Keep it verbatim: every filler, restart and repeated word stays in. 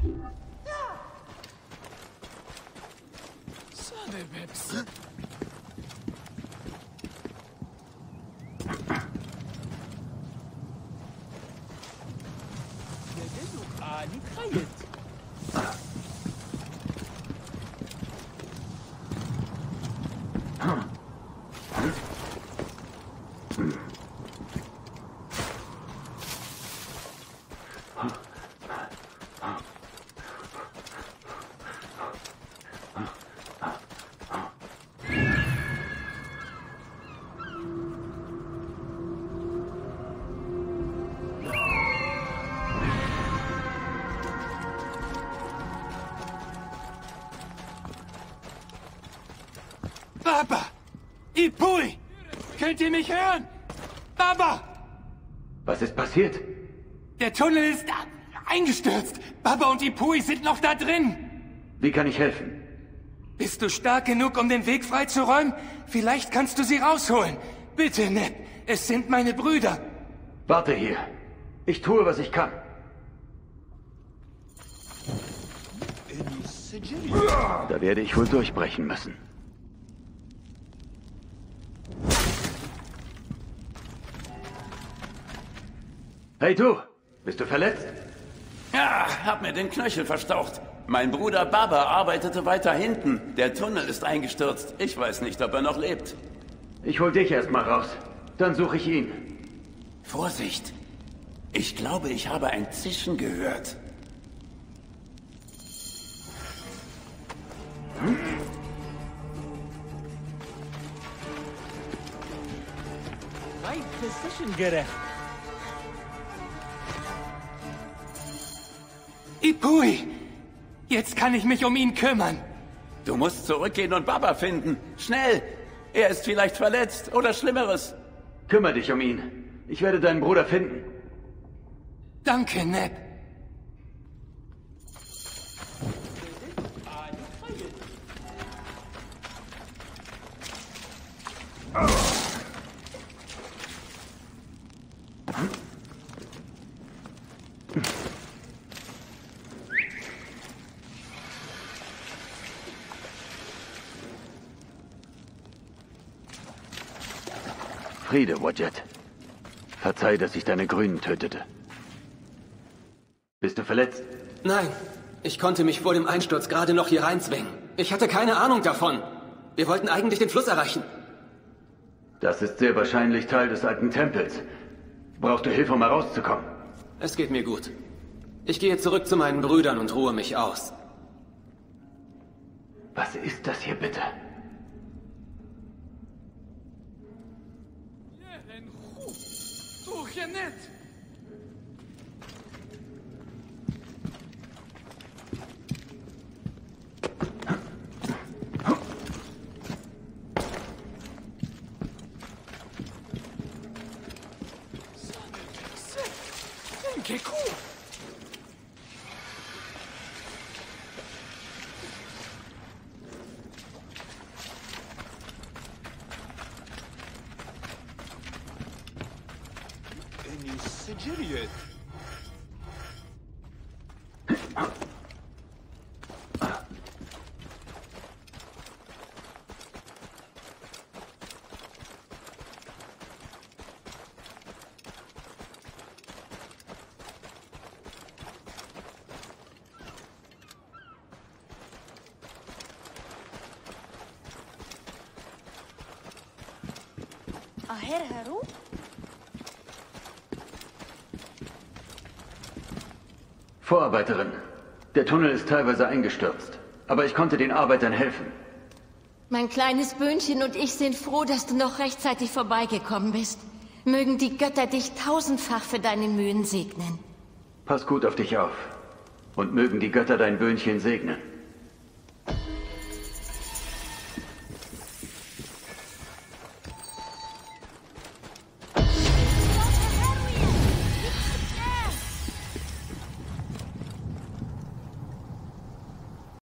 Baba! Ipui! Könnt ihr mich hören? Baba! Was ist passiert? Der Tunnel ist eingestürzt. Baba und Ipui sind noch da drin. Wie kann ich helfen? Bist du stark genug, um den Weg freizuräumen? Vielleicht kannst du sie rausholen. Bitte, Ned. Es sind meine Brüder. Warte hier. Ich tue, was ich kann. Da werde ich wohl durchbrechen müssen. Hey du, bist du verletzt? Ja, hab mir den Knöchel verstaucht. Mein Bruder Baba arbeitete weiter hinten. Der Tunnel ist eingestürzt. Ich weiß nicht, ob er noch lebt. Ich hol dich erstmal raus. Dann suche ich ihn. Vorsicht! Ich glaube, ich habe ein Zischen gehört. Hm? Rein Precision gerecht. Ipui! Jetzt kann ich mich um ihn kümmern. Du musst zurückgehen und Baba finden. Schnell! Er ist vielleicht verletzt oder Schlimmeres. Kümmer dich um ihn. Ich werde deinen Bruder finden. Danke, Ned. Friede, Wadjet. Verzeih, dass ich deine Grünen tötete. Bist du verletzt? Nein. Ich konnte mich vor dem Einsturz gerade noch hier reinzwingen. Ich hatte keine Ahnung davon. Wir wollten eigentlich den Fluss erreichen. Das ist sehr wahrscheinlich Teil des alten Tempels. Brauchst du Hilfe, um herauszukommen? Es geht mir gut. Ich gehe zurück zu meinen Brüdern und ruhe mich aus. Was ist das hier bitte? Ned! Juliet. Aher Haru? Vorarbeiterin, der Tunnel ist teilweise eingestürzt, aber ich konnte den Arbeitern helfen. Mein kleines Böhnchen und ich sind froh, dass du noch rechtzeitig vorbeigekommen bist. Mögen die Götter dich tausendfach für deine Mühen segnen. Pass gut auf dich auf. Und mögen die Götter dein Böhnchen segnen.